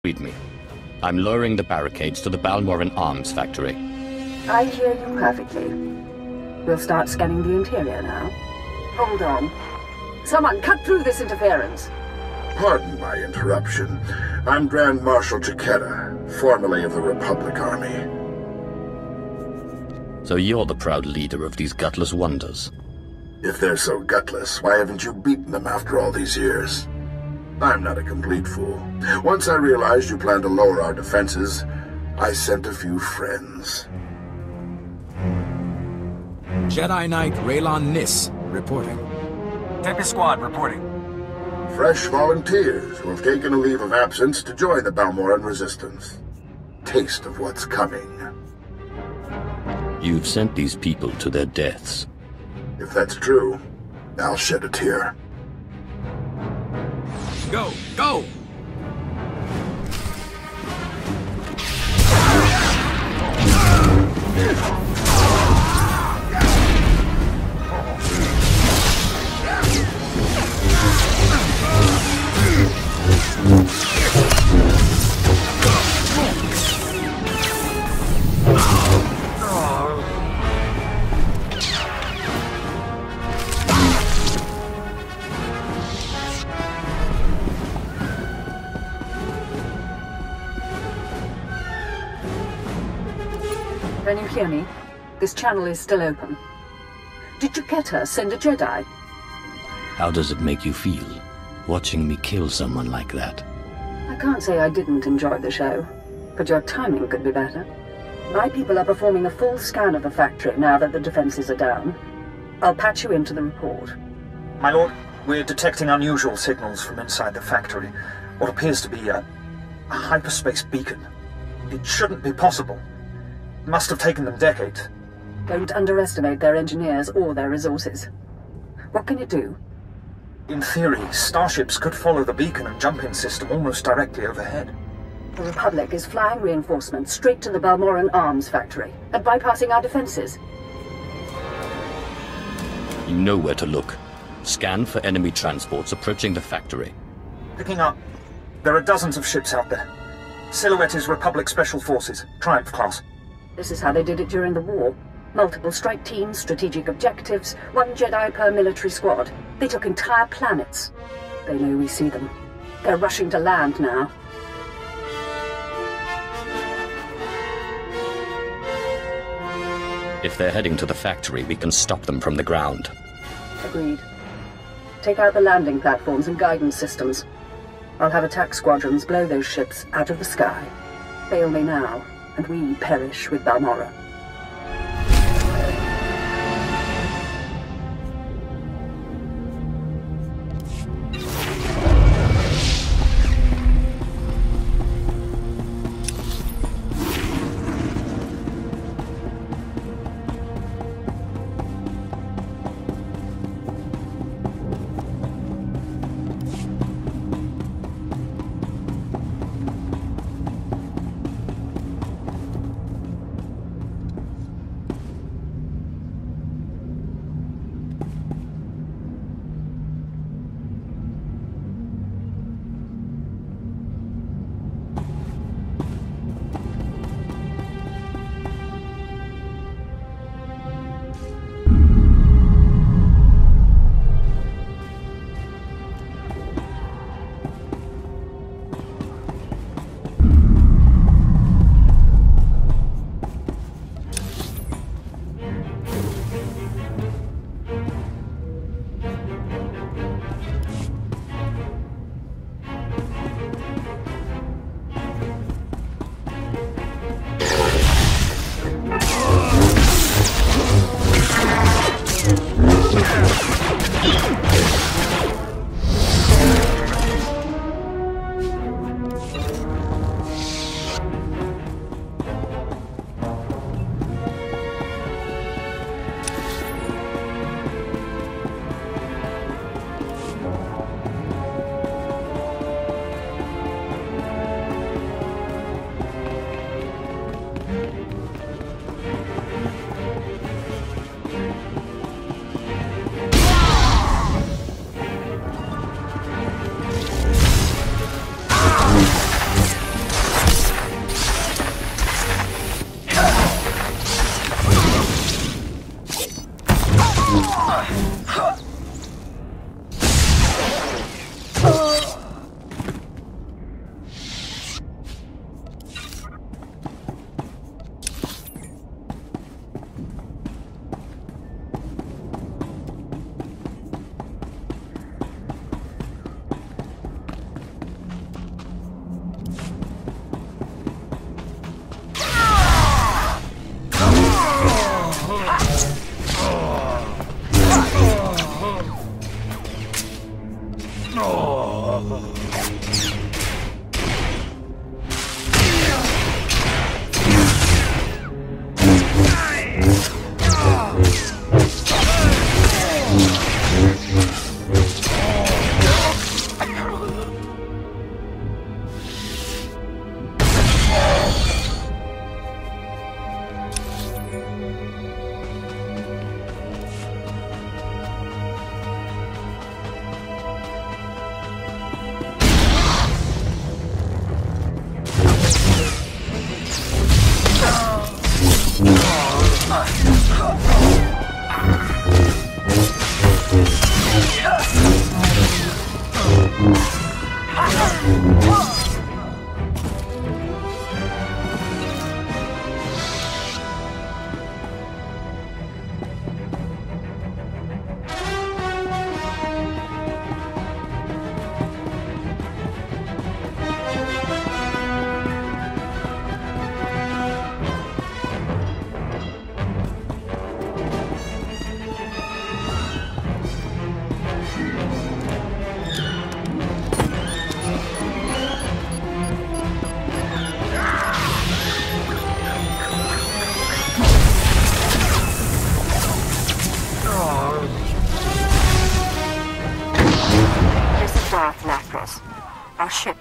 Read me. I'm lowering the barricades to the Balmorra arms factory. I hear you perfectly. We'll start scanning the interior now. Hold on. Someone cut through this interference. Pardon my interruption. I'm Grand Marshal Takeda, formerly of the Republic Army. So you're the proud leader of these gutless wonders? If they're so gutless, why haven't you beaten them after all these years? I'm not a complete fool. Once I realized you planned to lower our defenses, I sent a few friends. Jedi Knight Raylon Nis, reporting. Tempest Squad, reporting. Fresh volunteers who have taken a leave of absence to join the Balmorran resistance. Taste of what's coming. You've sent these people to their deaths. If that's true, I'll shed a tear. Go! Go! Can you hear me? This channel is still open. Did Takeda send a Jedi? How does it make you feel, watching me kill someone like that? I can't say I didn't enjoy the show, but your timing could be better. My people are performing a full scan of the factory now that the defenses are down. I'll patch you into the report. My lord, we're detecting unusual signals from inside the factory. What appears to be a hyperspace beacon. It shouldn't be possible. It must have taken them decades. Don't underestimate their engineers or their resources. What can you do? In theory, starships could follow the beacon and jump-in system almost directly overhead. The Republic is flying reinforcements straight to the Balmorran arms factory and bypassing our defenses. You know where to look. Scan for enemy transports approaching the factory. Picking up. There are dozens of ships out there. Silhouette is Republic Special Forces, Triumph class. This is how they did it during the war. Multiple strike teams, strategic objectives, one Jedi per military squad. They took entire planets. They know we see them. They're rushing to land now. If they're heading to the factory, we can stop them from the ground. Agreed. Take out the landing platforms and guidance systems. I'll have attack squadrons blow those ships out of the sky. Fail me now, and we perish with Balmorra.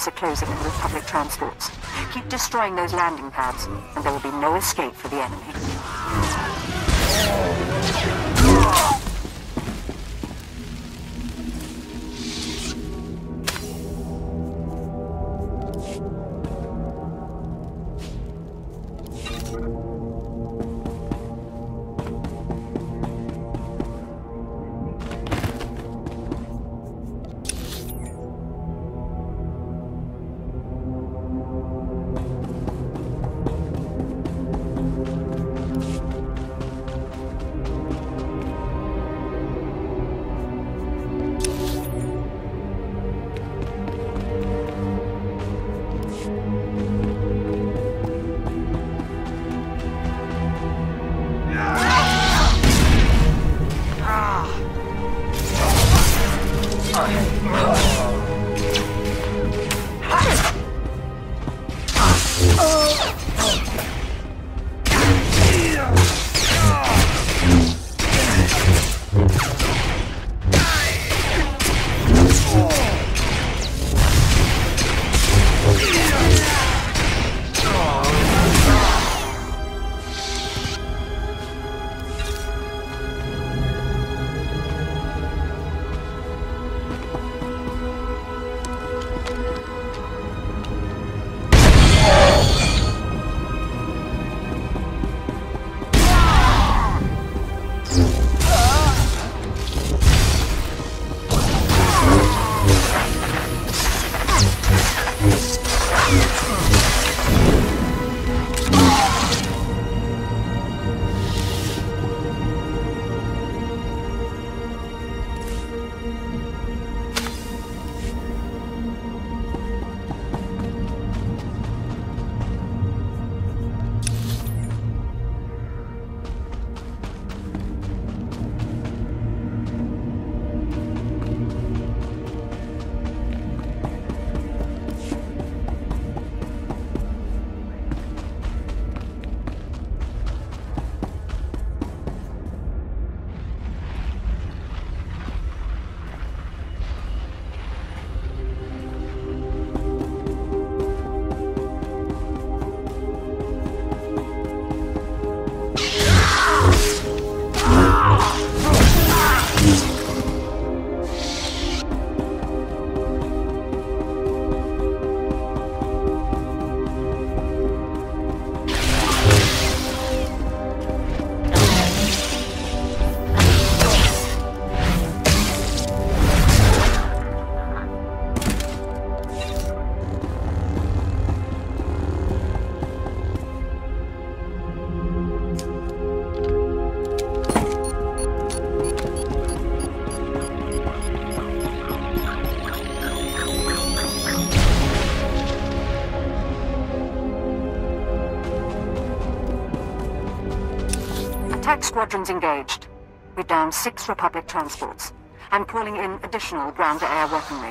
gates are closing on the Republic transports. Keep destroying those landing pads, and there will be no escape for the enemy. Attack squadrons engaged. We're down 6 Republic transports. I'm calling in additional ground-to-air weaponry.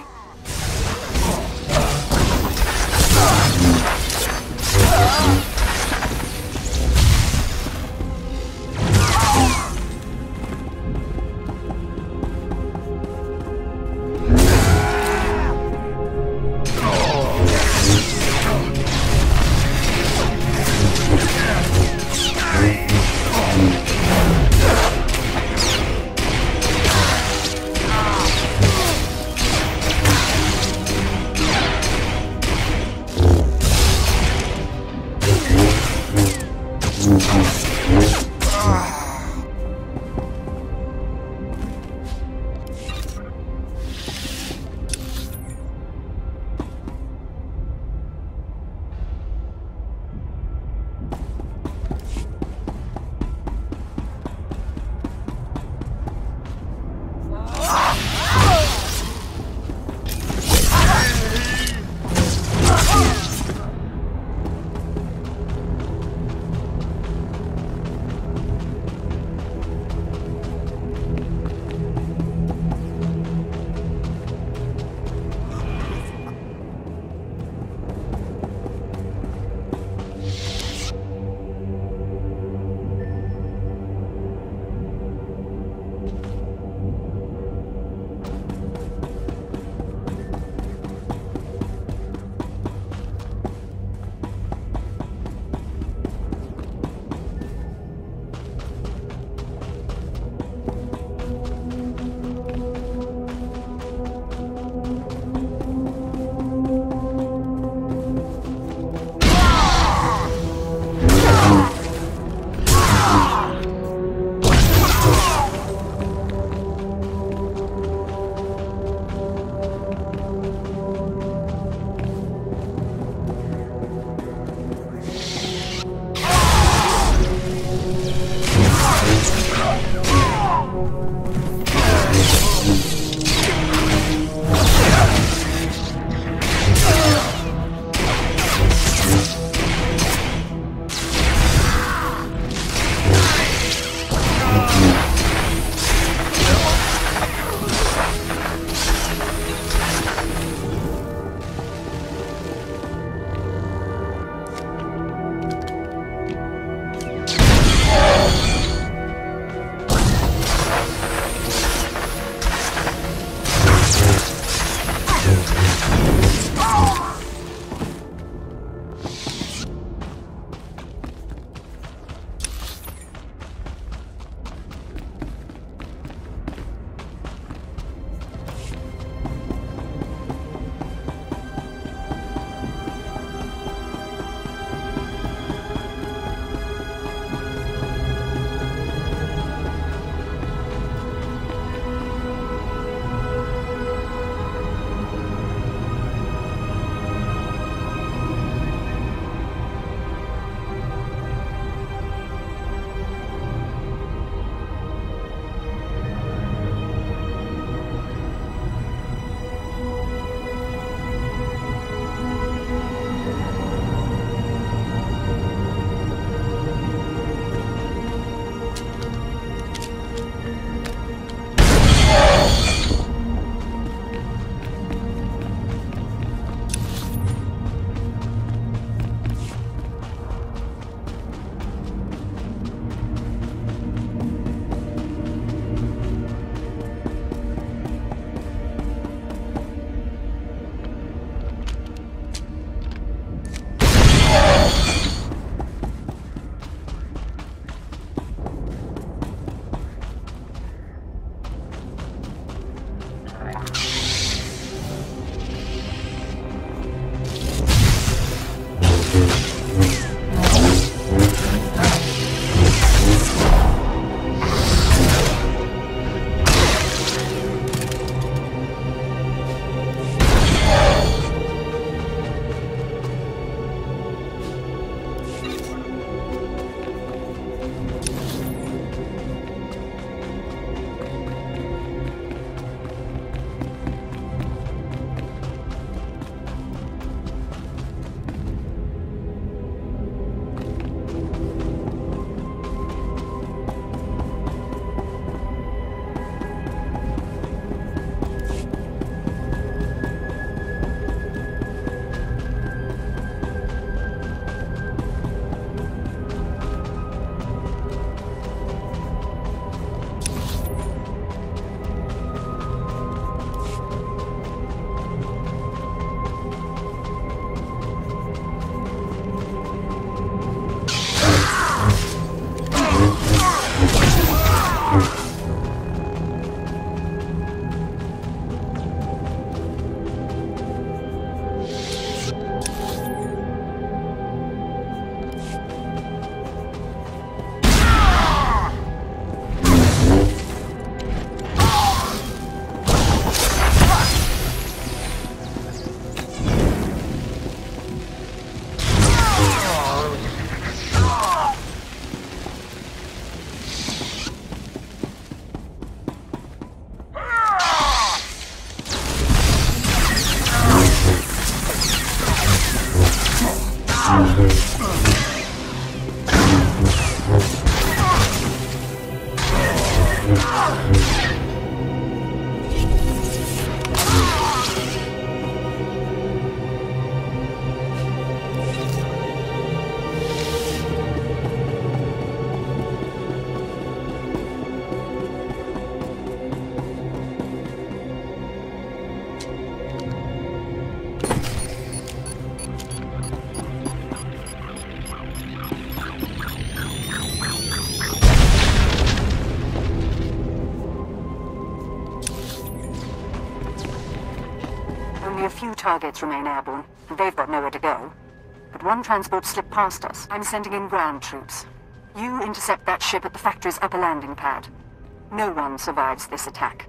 Only a few targets remain airborne, and they've got nowhere to go. But one transport slipped past us. I'm sending in ground troops. You intercept that ship at the factory's upper landing pad. No one survives this attack.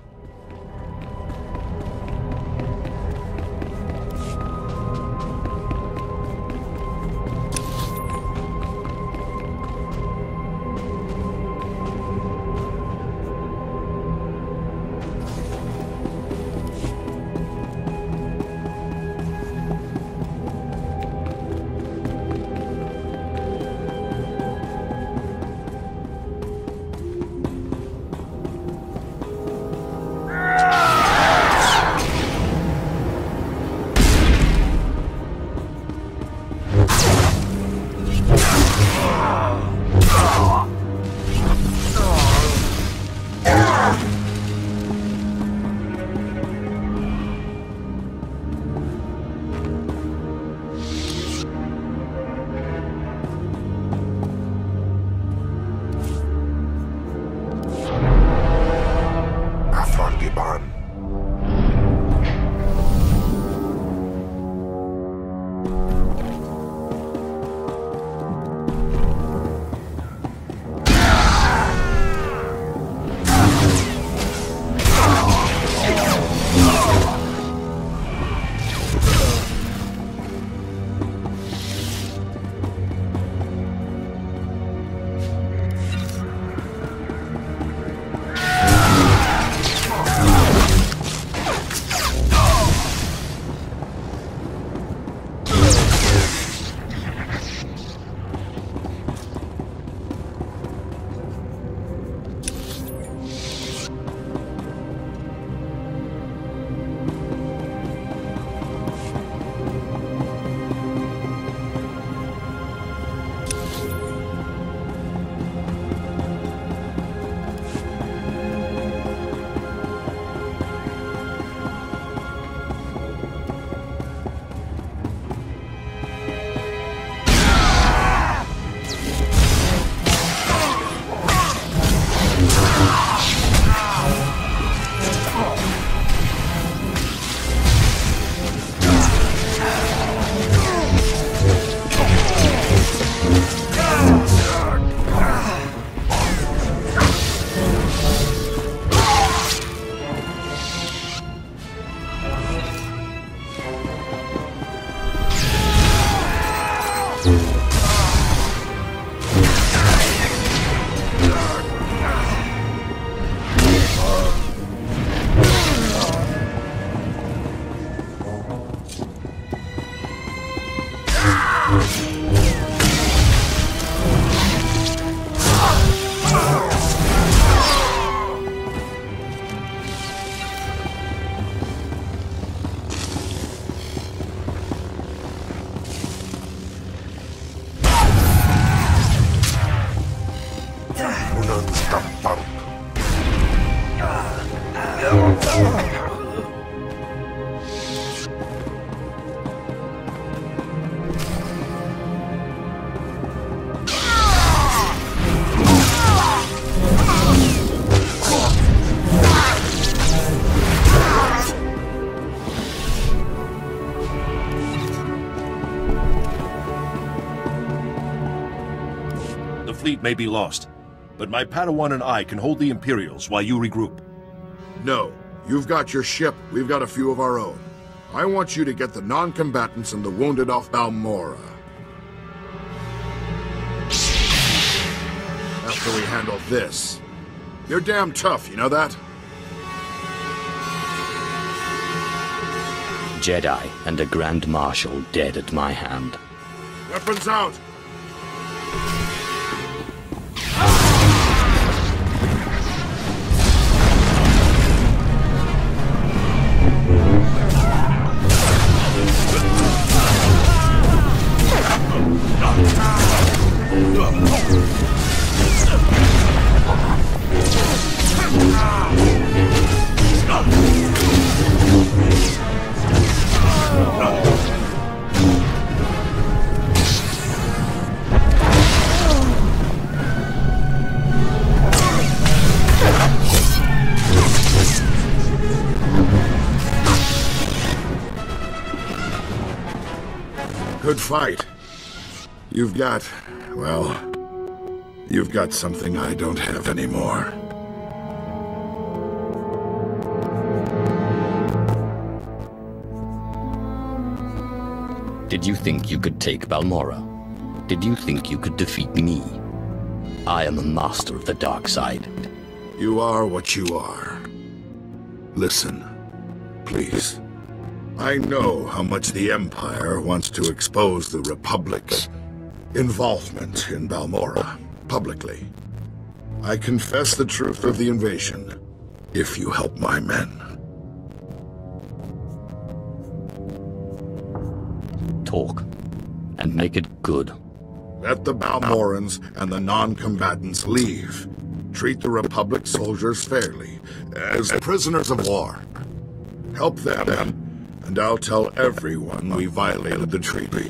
Fleet may be lost, but my Padawan and I can hold the Imperials while you regroup. No. You've got your ship, we've got a few of our own. I want you to get the non-combatants and the wounded off Balmorra. After we handle this. You're damn tough, you know that? Jedi and a Grand Marshal dead at my hand. Weapons out! Good fight. You've got something I don't have anymore. Did you think you could take Balmorra? Did you think you could defeat me? I am a master of the dark side. You are what you are. Listen, please. I know how much the Empire wants to expose the Republic's involvement in Balmorra publicly. I confess the truth of the invasion, if you help my men. Talk, and make it good. Let the Balmorrans and the non-combatants leave. Treat the Republic soldiers fairly, as prisoners of war. Help them, and I'll tell everyone we violated the treaty.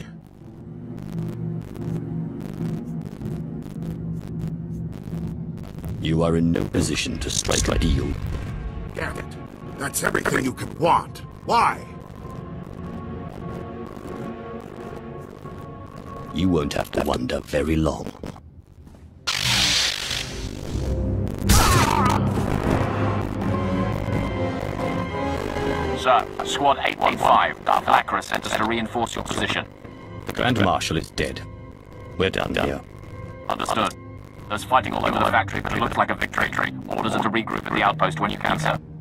You are in no position to strike a deal. Damn it. That's everything you could want. Why? You won't have to wonder very long. Sir, Squad 815, Darth Lacra sent us to reinforce your position. The Grand Marshal is dead. We're done here. Understood. There's fighting all over the factory, but it looks like a victory. Orders are to regroup at the outpost when you can, sir.